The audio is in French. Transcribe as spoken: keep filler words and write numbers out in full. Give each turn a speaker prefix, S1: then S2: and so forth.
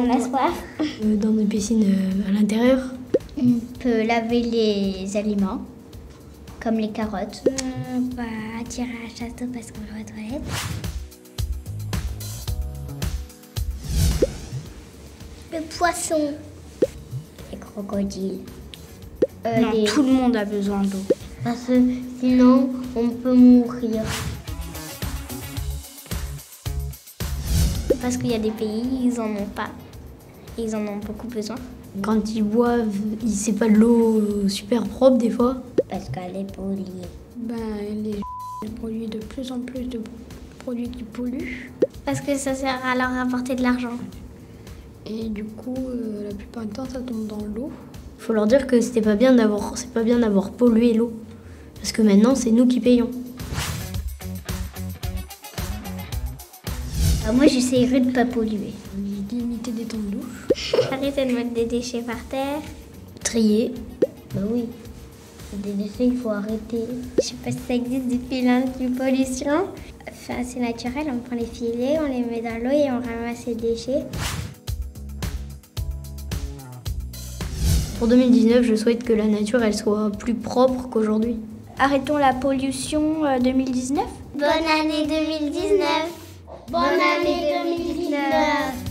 S1: on a soif.
S2: Euh, dans des piscines euh, à l'intérieur.
S1: On peut laver les aliments, comme les carottes.
S3: On va tirer à la chasse d'eau parce qu'on va aux toilettes.
S1: Le poisson. Les crocodiles. Euh,
S3: Non,
S1: les-
S3: tout le monde a besoin d'eau.
S1: Parce que sinon, on peut mourir. Parce qu'il y a des pays, ils en ont pas. Ils en ont beaucoup besoin.
S2: Quand ils boivent, ils- c'est pas de l'eau euh, super propre des fois.
S1: Parce qu'elle est polluée.
S3: Ben, les produits de plus en plus de produits qui polluent.
S1: Parce que ça sert à leur apporter de l'argent.
S3: Et du coup, euh, la plupart du temps, ça tombe dans l'eau.
S2: Faut leur dire que c'était pas bien d'avoir, c'est pas bien d'avoir pollué l'eau, parce que maintenant c'est nous qui payons.
S1: Alors moi, j'essayerai de ne pas polluer.
S3: Limiter des temps de douche.
S1: Arrêtez de mettre des déchets par terre.
S2: Trier.
S1: Bah oui. Des déchets, il faut arrêter. Je sais pas si ça existe des filets anti-pollution. Enfin, c'est naturel, on prend les filets, on les met dans l'eau et on ramasse les déchets.
S2: Pour deux mille dix-neuf, je souhaite que la nature elle soit plus propre qu'aujourd'hui.
S3: Arrêtons la pollution euh, deux mille dix-neuf.
S1: Bonne année deux mille dix-neuf. Bonne année deux mille dix-neuf.